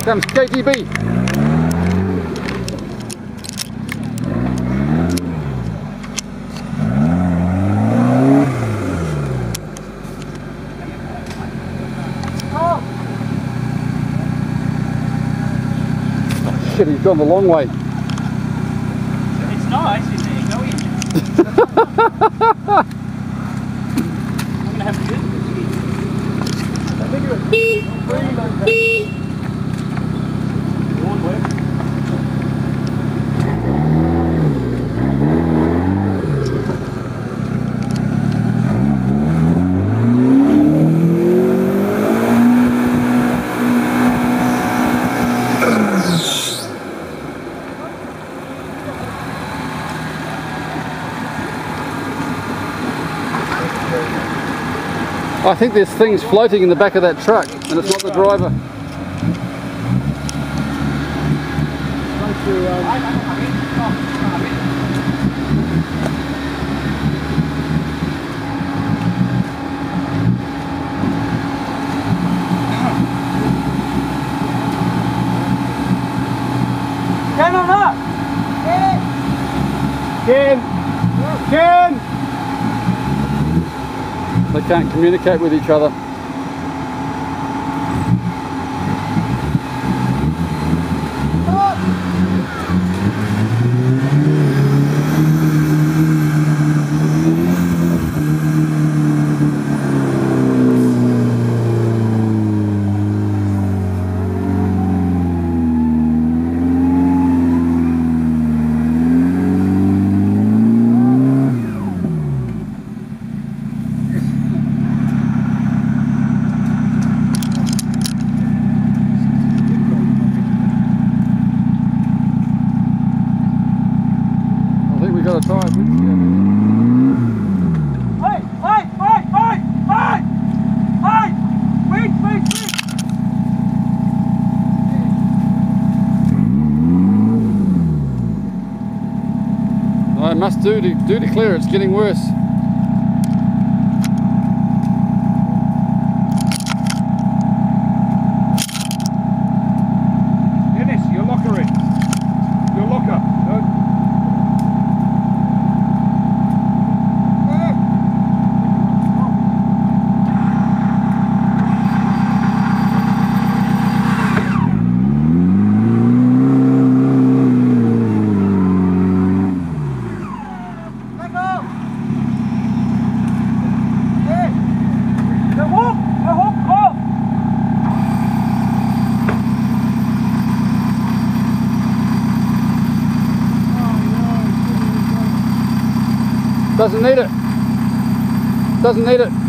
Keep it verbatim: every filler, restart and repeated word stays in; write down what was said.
comes K T B. Shit, he's gone the long way. It's nice, isn't it? Go in. I'm going to have to do this. I think there's things floating in the back of that truck, and it's not the driver. Ken or not? Ken! Ken! They can't communicate with each other. Got a tire windscreen. Hey, hey, hey, hey, hey, hey! Wait, wait, wait! I must do to do to clear. It's getting worse. Dennis, your locker in. Your locker. No. Doesn't need it. Doesn't need it.